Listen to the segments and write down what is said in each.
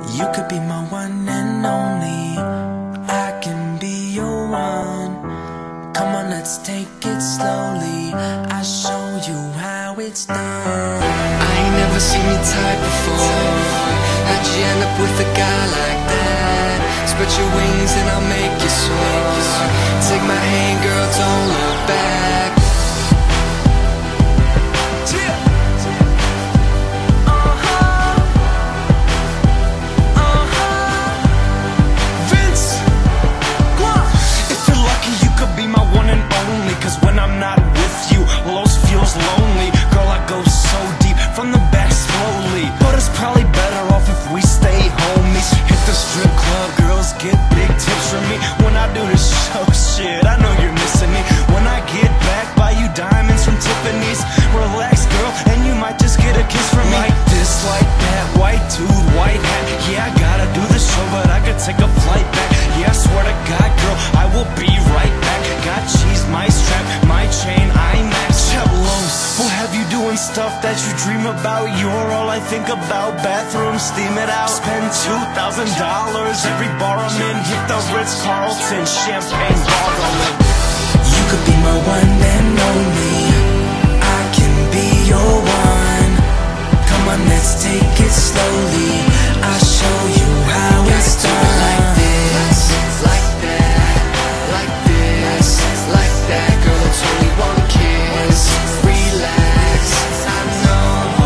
You could be my one and only. I can be your one. Come on, let's take it slowly. I'll show you how it's done. I ain't never seen your type before. How'd you end up with a guy like that? Spread your wings and I'll make you soar. Take my hand, girl, don't look back. Cause when I'm not with you, Los feels lonely. Girl, I go so deep, from the back slowly. But it's probably better off if we stay homies. Hit the strip club, girls get big tips from me. When I do this show, shit, I know you're missing me. When I get back, buy you diamonds from Tiffany's. Relax, girl, and you might just get a kiss from me. Like this, like that, white dude, white hat. Yeah, I gotta do the show, but I could take a flight back. Yeah, I swear to God, girl, I will be right back. Got cheese, my strap, my chain, IMAX. Chablos, we'll have you doing stuff that you dream about. You're all I think about. Bathroom, steam it out. Spend $2,000 every bar I'm in. Hit the Ritz-Carlton, champagne bottling. You could be my one and only. I can be your one. Come on, let's take it slowly. I'll show you how it's done. Like this, like that, like this, like that. Girl, it's only one kiss. Relax, I know.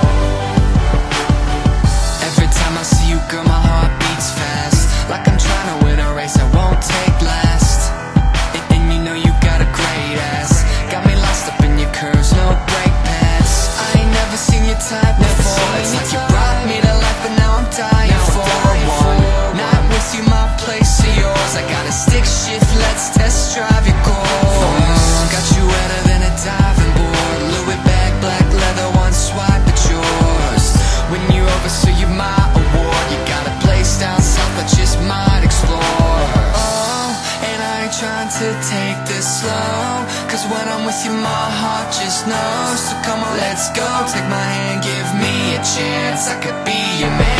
Every time I see you, girl, my heart beats fast. Like I'm trying to win a race I won't take last. And you know you got a great ass. Got me lost up in your curves, no brake pads. I ain't never seen your type before. It's like you brought me to life, but now I'm dying for one. Not with you, my place or yours. I got a stick shift, let's test drive your course. Got you wetter than a diving board. Louis bag, black leather, one swipe at yours. When you're over, so you're my award. You got a place down south I just might explore. Oh, and I ain't trying to take this slow, cause when I'm with you my heart just knows. So come on, let's go, take my hand, give me a chance. I could be your man.